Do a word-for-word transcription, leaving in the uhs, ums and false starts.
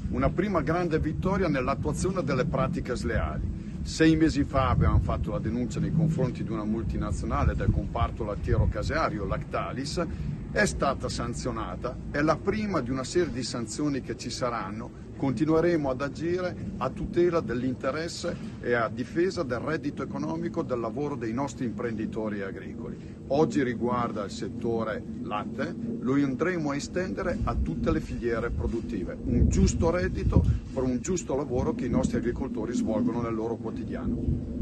Una prima grande vittoria nell'attuazione delle pratiche sleali. Sei mesi fa abbiamo fatto la denuncia nei confronti di una multinazionale del comparto lattiero-caseario, Lactalis, è stata sanzionata, è la prima di una serie di sanzioni che ci saranno. Continueremo ad agire a tutela dell'interesse e a difesa del reddito economico del lavoro dei nostri imprenditori agricoli. Oggi riguarda il settore latte, lo andremo a estendere a tutte le filiere produttive. Un giusto reddito per un giusto lavoro che i nostri agricoltori svolgono nel loro quotidiano.